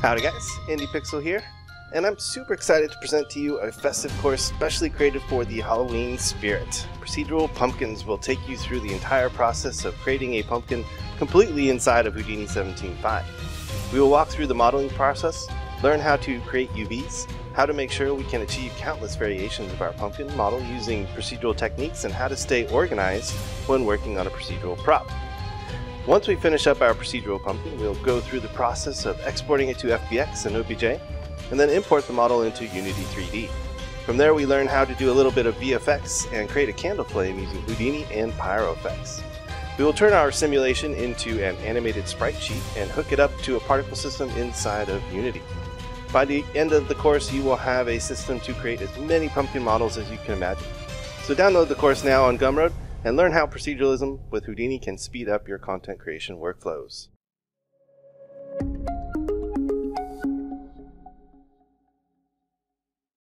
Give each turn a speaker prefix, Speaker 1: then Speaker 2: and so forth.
Speaker 1: Howdy guys, IndiePixel here, and I'm super excited to present to you a festive course specially created for the Halloween spirit. Procedural Pumpkins will take you through the entire process of creating a pumpkin completely inside of Houdini 17.5. We will walk through the modeling process, learn how to create UVs, how to make sure we can achieve countless variations of our pumpkin model using procedural techniques, and how to stay organized when working on a procedural prop. Once we finish up our procedural pumpkin, we'll go through the process of exporting it to FBX and OBJ, and then import the model into Unity 3D. From there we learn how to do a little bit of VFX and create a candle flame using Houdini and Pyro effects. We will turn our simulation into an animated sprite sheet and hook it up to a particle system inside of Unity. By the end of the course, you will have a system to create as many pumpkin models as you can imagine. So download the course now on Gumroad and learn how proceduralism with Houdini can speed up your content creation workflows.